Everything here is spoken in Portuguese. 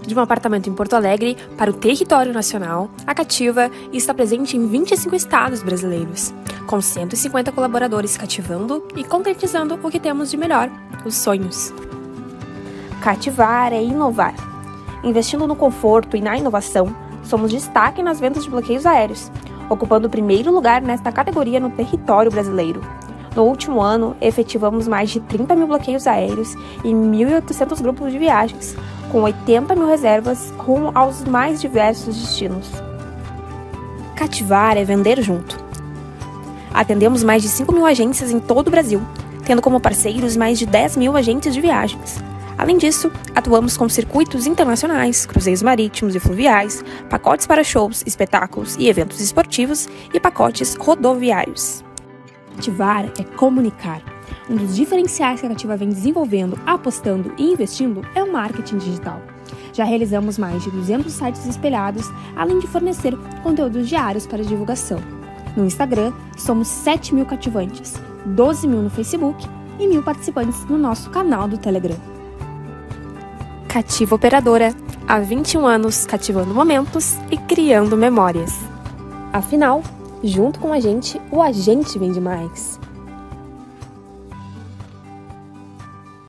De um apartamento em Porto Alegre para o território nacional, a Cativa está presente em 25 estados brasileiros, com 150 colaboradores cativando e concretizando o que temos de melhor, os sonhos. Cativar é inovar. Investindo no conforto e na inovação, somos destaque nas vendas de bloqueios aéreos, ocupando o primeiro lugar nesta categoria no território brasileiro. No último ano, efetivamos mais de 30 mil bloqueios aéreos e 1.800 grupos de viagens, com 80 mil reservas rumo aos mais diversos destinos. Cativar é vender junto. Atendemos mais de 5 mil agências em todo o Brasil, tendo como parceiros mais de 10 mil agentes de viagens. Além disso, atuamos com circuitos internacionais, cruzeiros marítimos e fluviais, pacotes para shows, espetáculos e eventos esportivos e pacotes rodoviários. Cativar é comunicar. Um dos diferenciais que a Cativa vem desenvolvendo, apostando e investindo é o marketing digital. Já realizamos mais de 200 sites espelhados, além de fornecer conteúdos diários para divulgação. No Instagram, somos 7 mil cativantes, 12 mil no Facebook e 1.000 participantes no nosso canal do Telegram. Cativa Operadora, há 21 anos cativando momentos e criando memórias. Afinal, junto com a gente, o agente vende mais.